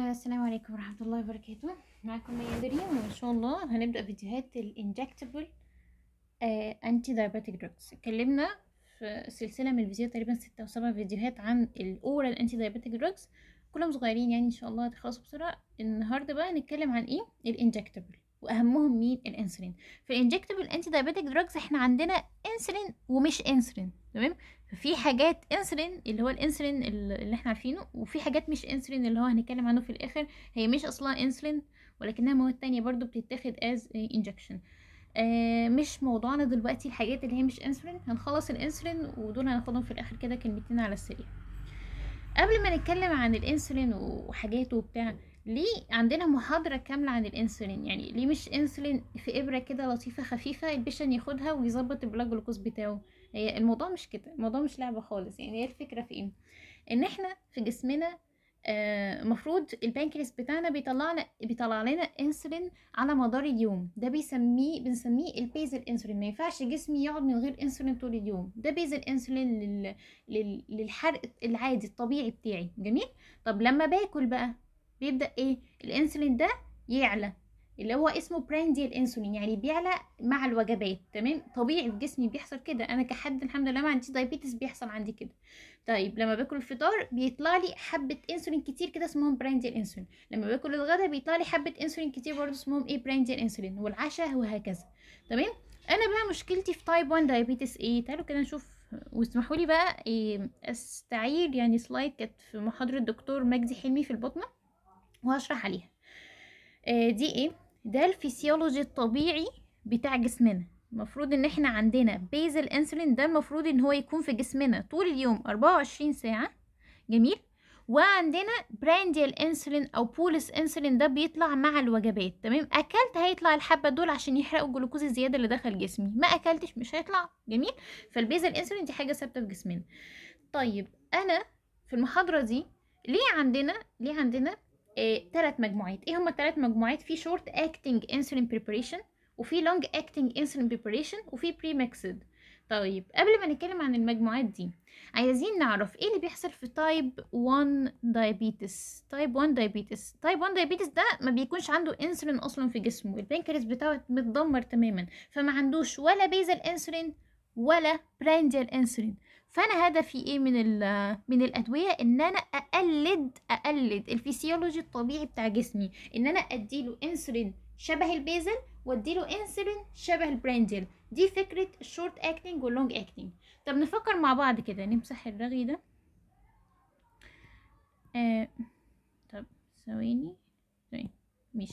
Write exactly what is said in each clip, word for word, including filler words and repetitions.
السلام عليكم ورحمة الله وبركاته. معكم ميا دريم، وإن شاء الله هنبدأ فيديوهات الانجكتبل انتي دايابيتك دراجز. اتكلمنا في سلسلة من الفيديوهات تقريبا ستة أو سبع فيديوهات عن الأورال انتي دايابيتك دراجز، كلهم صغيرين يعني إن شاء الله هتخلصوا بسرعة. النهاردة بقى هنتكلم عن إيه الانجكتبل، وأهمهم مين؟ الانسولين. في الانجكتبل انتي دايابيتك دراجز احنا عندنا انسولين ومش انسولين، تمام؟ ففي حاجات انسولين اللي هو الانسولين اللي احنا عارفينه، وفي حاجات مش انسولين اللي هو هنتكلم عنه في الاخر. هي مش اصلا انسولين ولكنها مواد تانية برضو بتتاخد از انجكشن. آه مش موضوعنا دلوقتي الحاجات اللي هي مش انسولين، هنخلص الانسولين ودول هناخدهم في الاخر كده كلمتين على السريع. قبل ما نتكلم عن الانسولين وحاجاته وبتاع، ليه عندنا محاضرة كاملة عن الانسولين؟ يعني ليه مش انسولين في ابرة كده لطيفة خفيفة البيشن ياخدها ويظبط البلاد جلوكوز بتاعه؟ هي الموضوع مش كده، الموضوع مش لعبة خالص. يعني هي الفكرة في ايه؟ ان احنا في جسمنا المفروض آه البنكرياس بتاعنا بيطلع لنا بيطلع لنا انسولين على مدار اليوم. ده بيسميه بنسميه البيزل انسولين. ما ينفعش جسمي يقعد من غير انسولين طول اليوم. ده بيزل انسولين لل... لل... للحرق العادي الطبيعي بتاعي. جميل. طب لما باكل بقى بيبدأ ايه الانسولين ده يعلى، اللي هو اسمه برانديال انسولين، يعني بيعلى مع الوجبات. تمام، طبيعي في جسمي بيحصل كده. انا كحد الحمد لله ما عنديش دايابيتس بيحصل عندي كده. طيب لما باكل الفطار بيطلع لي حبه انسولين كتير كده اسمهم برانديال انسولين. لما باكل الغداء بيطلع لي حبه انسولين كتير برضه اسمهم ايه برانديال انسولين، والعشاء وهكذا. تمام. انا بقى مشكلتي في تايب واحد دايابيتس ايه؟ تعالوا كده نشوف، واسمحوا لي بقى إيه استعير يعني سلايد كانت في محاضره الدكتور مجدي حلمي في البطنه وهشرح عليها. إيه دي ايه؟ ده الفسيولوجي الطبيعي بتاع جسمنا. المفروض ان احنا عندنا بيزل انسولين، ده المفروض ان هو يكون في جسمنا طول اليوم أربعة وعشرين ساعة. جميل. وعندنا برانديال انسولين او بولس انسولين، ده بيطلع مع الوجبات. تمام، اكلت هيطلع الحبه دول عشان يحرقوا الجلوكوز الزياده اللي دخل جسمي، ما اكلتش مش هيطلع. جميل. فالبيزل انسولين دي حاجه ثابته في جسمنا. طيب انا في المحاضره دي ليه عندنا ليه عندنا ثلاث آه، مجموعات. ايه هما الثلاث مجموعات؟ في شورت اكتنج انسولين بريباريشن، وفي لونج اكتنج انسولين بريباريشن، وفي بري ميكسد. طيب قبل ما نتكلم عن المجموعات دي عايزين نعرف ايه اللي بيحصل في تايب واحد دايابيتس. تايب واحد دايابيتس تايب واحد دايابيتس ده ما بيكونش عنده انسولين اصلا في جسمه، البنكرياس بتاعه متدمر تماما، فما عندوش ولا بيزل انسولين ولا برانديال انسولين. فانا هدفي ايه من من الادويه؟ ان انا اقلد اقلد الفسيولوجي الطبيعي بتاع جسمي، ان انا اديله انسولين شبه البيزل واديله انسولين شبه البرانديال. دي فكره الشورت اكتنج واللونج اكتنج. طب نفكر مع بعض كده، نمسح الرغي ده. آه. طب ثواني ثواني مش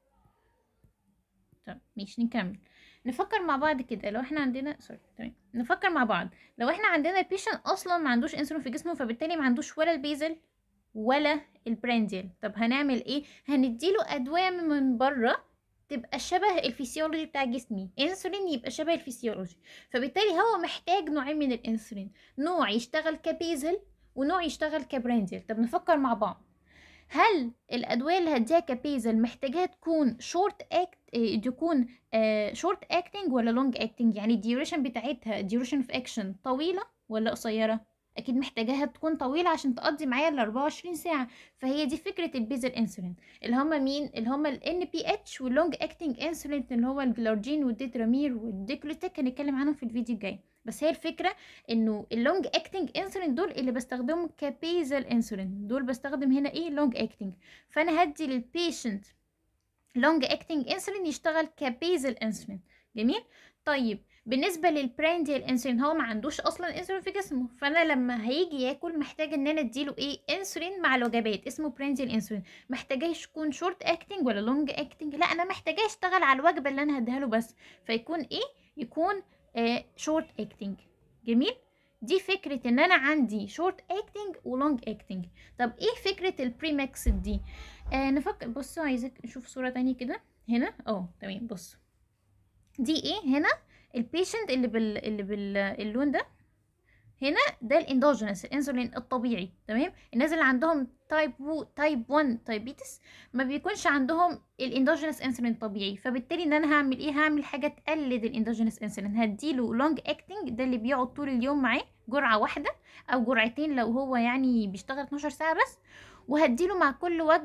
طب مش نكمل. نفكر مع بعض كده، لو احنا عندنا سوري تمام نفكر مع بعض. لو احنا عندنا بيشن اصلا ما عندوش انسولين في جسمه، فبالتالي ما عندوش ولا البيزل ولا البرانديال، طب هنعمل ايه؟ هنديله ادويه من بره تبقى شبه الفسيولوجي بتاع جسمي. انسولين يبقى شبه الفسيولوجي، فبالتالي هو محتاج نوعين من الانسولين، نوع يشتغل كبيزل ونوع يشتغل كبرانديال. طب نفكر مع بعض، هل الادويه اللي هديها كبيزل محتاجاها تكون شورت اكت تكون شورت اكتنج ولا لونج اكتنج؟ يعني الديوريشن بتاعتها ديوريشن اوف اكشن طويله ولا قصيره؟ اكيد محتاجاها تكون طويله عشان تقضي معايا ال أربعة وعشرين ساعه. فهي دي فكره البيزل انسولين، اللي هم مين؟ اللي هم ال إن بي إتش واللونج اكتنج انسولين، اللي هو الجلارجين والديترامير والديكلوتيك، هنتكلم عنهم في الفيديو الجاي. بس هي الفكره انه اللونج اكتنج انسولين دول اللي بستخدمهم كبيزل انسولين، دول بستخدم هنا ايه لونج اكتنج. فانا هدي للبيشنت لونج اكتنج انسولين يشتغل كبيزل انسولين. جميل. طيب بالنسبه للبرانديال انسولين، هو ما عندوش اصلا انسولين في جسمه، فانا لما هيجي ياكل محتاج ان انا اديله ايه انسولين مع الوجبات، اسمه برانديال انسولين. محتاجاه يكون شورت اكتنج ولا لونج اكتنج؟ لا، انا محتاجاه يشتغل على الوجبه اللي انا هديها له بس، فيكون ايه يكون آه شورت اكتنج. جميل. دي فكرة ان انا عندي شورت اكتنج ولونج اكتنج. طب ايه فكرة البريمكسد دي؟ آه نفكر. بصوا عايزك نشوف صورة تانية كده هنا. اه تمام، بصوا دي ايه هنا؟ البيشنت اللي بال اللي باللون ده هنا، ده الاندوجينس الانسولين الطبيعي. تمام. الناس اللي عندهم تايب و تايب واحد دايابيتس ما بيكونش عندهم الاندوجينس انسولين الطبيعي، فبالتالي ان انا هعمل ايه؟ هعمل حاجه تقلد الاندوجينس انسولين، هديله لونج اكتنج، ده اللي بيقعد طول اليوم معاه جرعه واحده او جرعتين لو هو يعني بيشتغل اتناشر ساعه بس، وهديله مع كل وجبه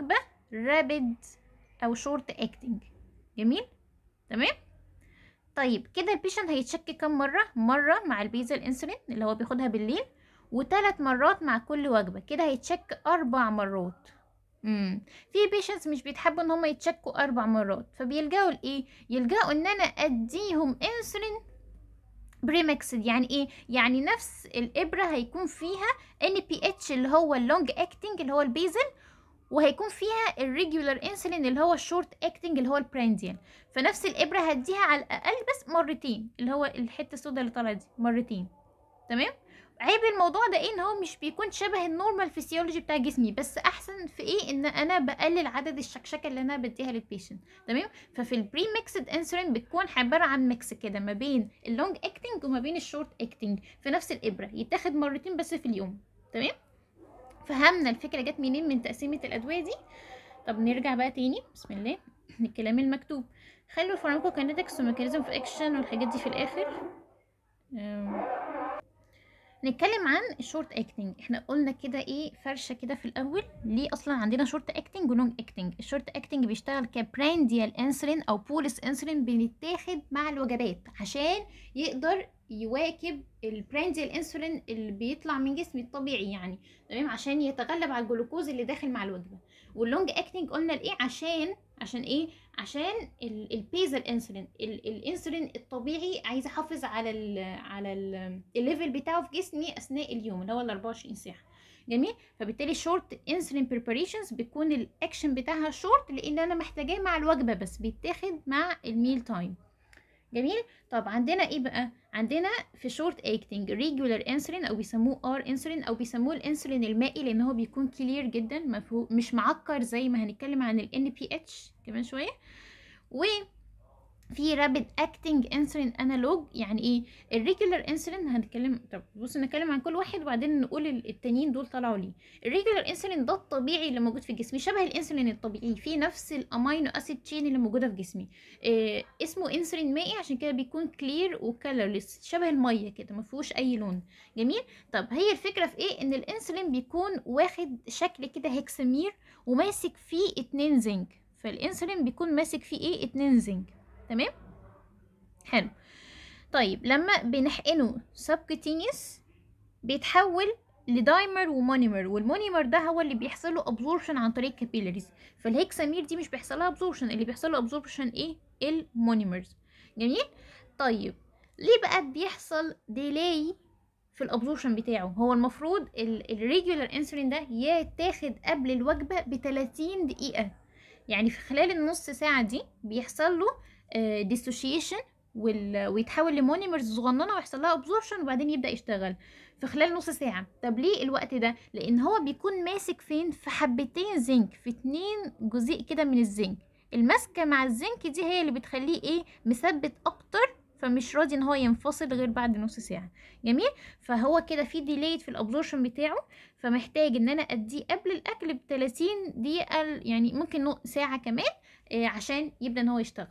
رابيد او شورت اكتنج. جميل تمام. طيب كده البيشنت هيتشك كم مره؟ مره مع البيزل انسولين اللي هو بياخدها بالليل، وثلاث مرات مع كل وجبه، كده هيتشك اربع مرات. امم في بيشنتس مش بيتحبوا ان هم يتشكوا اربع مرات، فبيلجأوا لايه؟ يلجأوا ان انا اديهم انسولين بريمكسد. يعني ايه؟ يعني نفس الابره هيكون فيها ان بي اتش اللي هو اللونج اكتنج اللي هو البيزل، وهيكون فيها الريجولار انسولين اللي هو الشورت اكتنج اللي هو البرانديال. فنفس الابره هديها على الاقل بس مرتين، اللي هو الحته السوداء اللي طالعه دي مرتين. تمام. عيب الموضوع ده ايه؟ ان هو مش بيكون شبه النورمال فيسيولوجي بتاع جسمي، بس احسن في ايه؟ ان انا بقلل عدد الشكشكه اللي انا بديها للبيشنت. تمام. ففي البري ميكسد انسولين بتكون عباره عن ميكس كده ما بين اللونج اكتنج وما بين الشورت اكتنج في نفس الابره، يتاخد مرتين بس في اليوم. تمام. فهمنا الفكره جت منين من تقسيمه الادويه دي. طب نرجع بقى تاني بسم الله للكلام المكتوب. خلوا الفارماكوكينيتكس وميكانيزم اوف اكشن والحاجات دي في الاخر. نتكلم عن الشورت اكتنج. احنا قلنا كده ايه فرشه كده في الاول ليه اصلا عندنا شورت اكتنج ولونج اكتنج. الشورت اكتنج بيشتغل كبرانديال انسولين او بوليس انسولين، بنتاخد مع الوجبات عشان يقدر يواكب البرانديال انسولين اللي بيطلع من جسمي الطبيعي يعني. تمام. عشان يتغلب على الجلوكوز اللي داخل مع الوجبه. واللونج اكتنج قلنا لايه؟ عشان عشان ايه؟ عشان البيزل انسولين، الانسولين الطبيعي عايز احافظ على ال على الليفل بتاعه في جسمي اثناء اليوم اللي هو ال أربعة وعشرين ساعه. جميل. فبالتالي شورت انسولين بريباريشنز بيكون الاكشن بتاعها شورت، لان انا محتاجاه مع الوجبه بس، بيتاخد مع الميل تايم. جميل. طب عندنا ايه بقى؟ عندنا في شورت اكتنج ريجولار انسولين او بيسموه ار انسولين او بيسموه الانسولين المائي، لان هو بيكون كلير جدا مفهوم مش معكر زي ما هنتكلم عن ال ان بي اتش كمان شويه. و في رابيد اكتنج انسولين انالوج. يعني ايه الريجولار انسولين؟ هنتكلم. طب بص نتكلم عن كل واحد وبعدين نقول التانيين دول طلعوا ليه. الريجولار انسولين ده الطبيعي اللي موجود في جسمي، شبه الانسولين الطبيعي، فيه نفس الامينو اسيد تشين اللي موجوده في جسمي. إيه اسمه انسولين مائي عشان كده بيكون كلير وكالرلس شبه الميه كده ما فيهوش اي لون. جميل. طب هي الفكره في ايه؟ ان الانسولين بيكون واخد شكل كده هكسمير وماسك فيه اتنين زنك. فالانسولين بيكون ماسك فيه ايه؟ اتنين زنك. تمام. حلو. طيب لما بنحقنه سبكتينيوس بيتحول لدايمر ومونيمر، والمونيمر ده هو اللي بيحصل له ابزوربشن عن طريق كابيلاريز. فالهيكسامير دي مش بيحصل لها ابزوربشن، اللي بيحصل له ابزوربشن ايه؟ المونيمرز. جميل. طيب ليه بقى بيحصل ديلاي في الابزوربشن بتاعه؟ هو المفروض الريجولار انسولين ده يتاخد قبل الوجبه ب ثلاثين دقيقه، يعني في خلال النص ساعه دي بيحصل له ديسوشيشن ويتحول لمونيمرز صغننه ويحصل لها ابزوربشن وبعدين يبدا يشتغل في خلال نص ساعه. طب ليه الوقت ده؟ لان هو بيكون ماسك فين؟ في حبتين زنك، في اتنين جزيء كده من الزنك. الماسكه مع الزنك دي هي اللي بتخليه ايه؟ مثبت اكتر، فمش راضي ان هو ينفصل غير بعد نص ساعه. جميل. فهو كده في ديليت في الابزوربشن بتاعه، فمحتاج ان انا اديه قبل الاكل ب ثلاثين دقيقه، يعني ممكن ساعه كمان آه عشان يبدا ان هو يشتغل.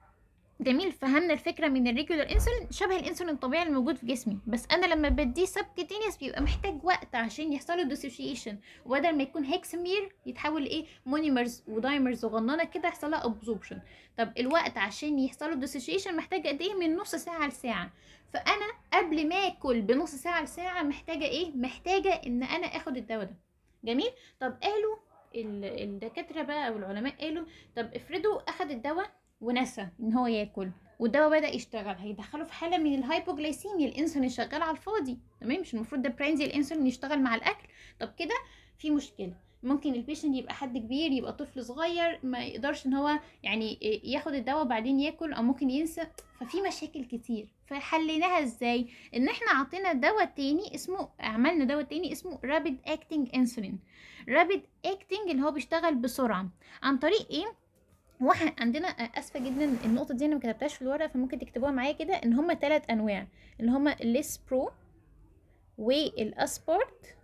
جميل. فهمنا الفكره من الريجولار انسولين شبه الانسولين الطبيعي الموجود في جسمي، بس انا لما بديه سبكتينيوس بيبقى محتاج وقت عشان يحصل له ديسوشيشن، وبدل ما يكون هيكسمير يتحول ايه؟ مونيمرز ودايمرز صغننه كده يحصل لها ابزوربشن. طب الوقت عشان يحصل له ديسوشيشن محتاج قد ايه؟ من نص ساعه لساعه. فانا قبل ما اكل بنص ساعه لساعه محتاجه ايه؟ محتاجه ان انا اخد الدواء ده. جميل. طب قالوا الدكاتره بقى او العلماء قالوا طب افرضوا اخد الدواء ونسى ان هو ياكل والدواء بدا يشتغل، هيدخله في حاله من الهايبوجلايسيميا، الانسولين شغال على الفاضي. تمام. مش المفروض ده برانديال الانسولين يشتغل مع الاكل؟ طب كده في مشكله. ممكن البيشنت يبقى حد كبير، يبقى طفل صغير ما يقدرش ان هو يعني ياخد الدواء وبعدين ياكل، او ممكن ينسى. ففي مشاكل كتير. فحليناها ازاي؟ ان احنا عطينا دواء تاني اسمه عملنا دواء تاني اسمه رابيد اكتنج انسولين. رابيد اكتنج اللي هو بيشتغل بسرعه عن طريق ايه؟ واحد عندنا اسفه جدا النقطه دي انا ما كتبتهاش في الورقه فممكن تكتبوها معايا كده، ان هما ثلاث انواع اللي هما الليسبرو والاسبارت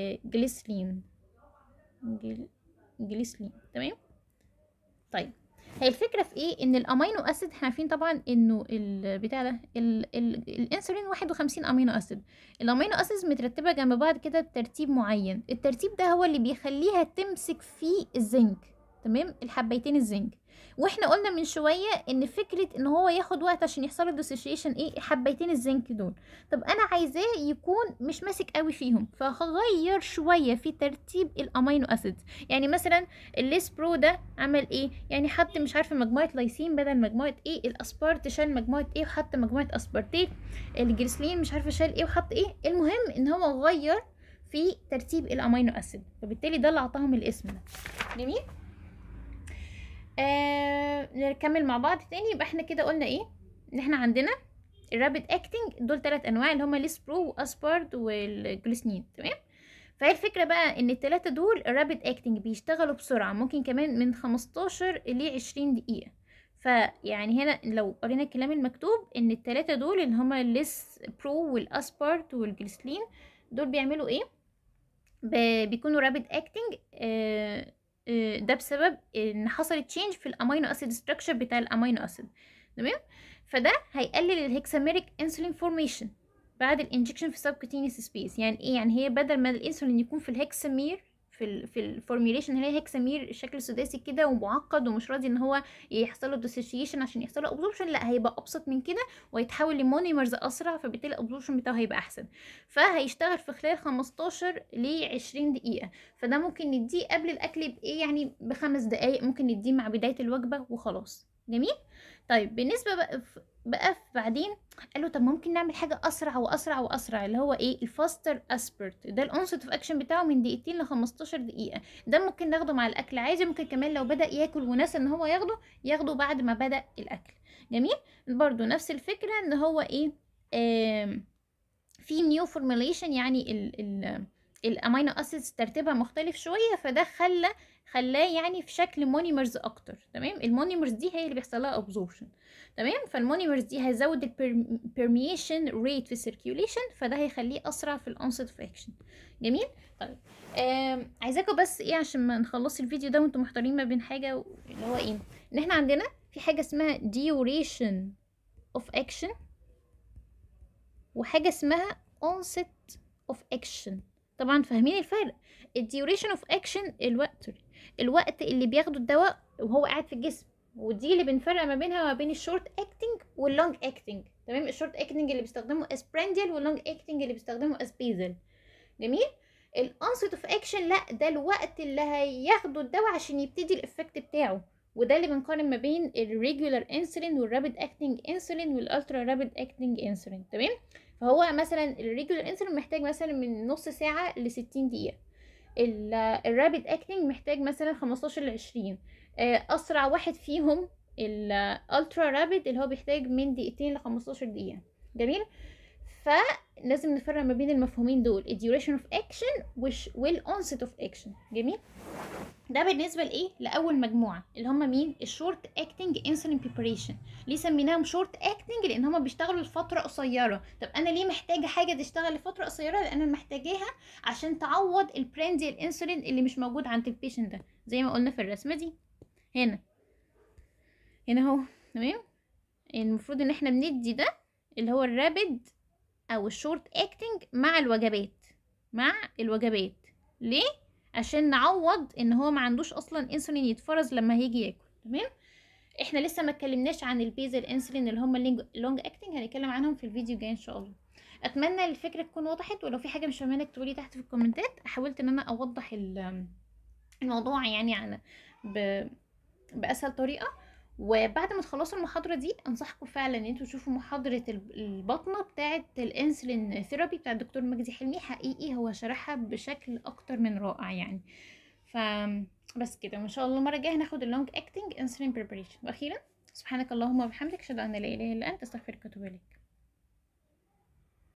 والجليسلين. جليسلين. تمام. طيب هي الفكره في ايه؟ ان الامينو اسيد احنا عارفين طبعا انه البتاع ده ال- ال- الانسولين واحد وخمسين امينو اسيد. الامينو اسيد مترتبه جنب بعض كده بترتيب معين، الترتيب ده هو اللي بيخليها تمسك في الزنك، تمام، الحبيتين الزنك. واحنا قلنا من شويه ان فكره ان هو ياخد وقت عشان يحصل له ديسوسيشن ايه؟ حبيتين الزنك دول. طب انا عايزاه يكون مش ماسك قوي فيهم، فهغير شويه في ترتيب الامينو اسيد. يعني مثلا الليس برو ده عمل ايه؟ يعني حط مش عارفه مجموعه لايسين بدل مجموعه ايه، الاسبارت شال مجموعه ايه وحط مجموعه اسبارتيت، الجليسلين مش عارفه شال ايه وحط ايه. المهم ان هو غير في ترتيب الامينو اسيد، فبالتالي ده اللي اعطاهم الاسم ده. جميل. آه نكمل مع بعض تاني. يبقى احنا كده قلنا ايه؟ ان احنا عندنا الرابid اكتنج دول ثلاث انواع اللي هما ليس برو واسبارد والجليسنين، تمام. فهي الفكرة بقى ان التلاتة دول الرابid اكتنج بيشتغلوا بسرعة، ممكن كمان من خمستاشر ل عشرين دقيقة. فيعني هنا لو قرينا الكلام المكتوب ان التلاتة دول اللي هما الليس برو والاسبارت والجليسلين دول بيعملوا ايه؟ ب- بيكونوا رابid اكتنج. آه آه ده بسبب ان حصل تشينج في الامينو اسيد ستراكشر بتاع الامينو اسيد، تمام. فده هيقلل الهكساميريك انسولين فورميشن بعد الانجكشن في سبكوتينيوس سبيس. يعني ايه؟ يعني هي بدل ما الانسولين يكون في الهكسامير في ال في الفورميليشن، هي هكسامير شكل سداسي كده ومعقد ومش راضي ان هو يحصل له ديسوسيشن عشان يحصل له ابزوربشن، لا هيبقى ابسط من كده ويتحول لمونيمرز اسرع، فبالتالي الابزوربشن بتاعه هيبقى احسن. فهيشتغل في خلال خمستاشر ل عشرين دقيقه. فده ممكن نديه قبل الاكل بايه؟ يعني بخمس دقايق، ممكن نديه مع بدايه الوجبه وخلاص. جميل. طيب بالنسبه بقى بقى في بعدين قال له طب ممكن نعمل حاجه اسرع واسرع واسرع، اللي هو ايه؟ الفاستر اسبرت. ده الانست اوف اكشن بتاعه من دقيقتين ل خمستاشر دقيقه. ده ممكن ناخده مع الاكل عادي، ممكن كمان لو بدا ياكل وناس ان هو ياخده ياخده بعد ما بدا الاكل. جميل. برضو نفس الفكره ان هو ايه؟ آم في نيو فورميليشن، يعني ال ال الامينو اسيدز ترتيبها مختلف شويه، فده خلى خلاه يعني في شكل مونيمرز اكتر، تمام. المونيمرز دي هي اللي بيحصل لها ابزوربشن، تمام. فالمونيمرز دي هيزود البرميشن ريت في السيركيوليشن، فده هيخليه اسرع في الانست اوف اكشن. جميل. طيب آم، عايزاكم بس ايه عشان ما نخلص الفيديو ده وانتم محتارين ما بين حاجه اللي هو ايه، ان احنا عندنا في حاجه اسمها duration of action وحاجه اسمها onset of action. طبعا فاهمين الفرق؟ الديوريشن اوف اكشن الوقت الوقت اللي بياخده الدواء وهو قاعد في الجسم، ودي اللي بنفرق ما بينها وما بين الشورت اكتنج واللونج اكتنج، تمام. الشورت اكتنج اللي بيستخدمه اسبرانديال واللونج اكتنج اللي بيستخدمه اسبيزل. جميل. الانست اوف اكشن لا، ده الوقت اللي هياخده الدواء عشان يبتدي الافكت بتاعه، وده اللي بنقارن ما بين الريجولار انسولين والرابيد اكتنج انسولين والالترا رابيد اكتنج انسولين، تمام. فهو مثلا الريجولار انسولين محتاج مثلا من نص ساعه ل ستين دقيقه، الرابيد اكتنج محتاج مثلا خمستاشر ل عشرين. اسرع واحد فيهم الالترا رابيد اللي هو بيحتاج من دقيقتين ل خمستاشر دقيقه. جميل. فلازم نفرق ما بين المفهومين دول، الديوريشن اوف اكشن والانست اوف اكشن. جميل. ده بالنسبه لايه؟ لاول مجموعه اللي هم مين؟ الشورت اكتنج انسولين بريباريشن. ليه سميناهم شورت اكتنج؟ لان هم بيشتغلوا لفتره قصيره. طب انا ليه محتاجه حاجه تشتغل لفتره قصيره؟ لان انا محتاجاها عشان تعوض البرانديال انسولين اللي مش موجود عند البيشنت ده، زي ما قلنا في الرسمه دي. هنا هنا اهو، تمام. المفروض ان احنا بندي ده اللي هو الرابيد او الشورت اكتنج مع الوجبات مع الوجبات ليه؟ عشان نعوض ان هو ما عندوش اصلا انسولين يتفرز لما هيجي ياكل، تمام. احنا لسه ما اتكلمناش عن البيزل انسولين اللي هم اللونج اكتنج، هنتكلم عنهم في الفيديو الجاي ان شاء الله. اتمنى الفكره تكون وضحت، ولو في حاجه مش فاهمانه اكتبوا لي تحت في الكومنتات. حاولت ان انا اوضح الموضوع يعني على ب... باسهل طريقه. وبعد ما تخلصوا المحاضرة دي انصحكم فعلا ان انتوا تشوفوا محاضرة البطنة بتاعة الانسولين ثيرابي بتاع الدكتور مجدي حلمي. حقيقي هو شرحها بشكل اكتر من رائع يعني. ف بس كده، وان شاء الله المرة الجاية هناخد اللونج اكتنج انسولين بريباريشن. واخيرا سبحانك اللهم وبحمدك اشهد ان لا اله الا انت استغفرك واتوب اليك.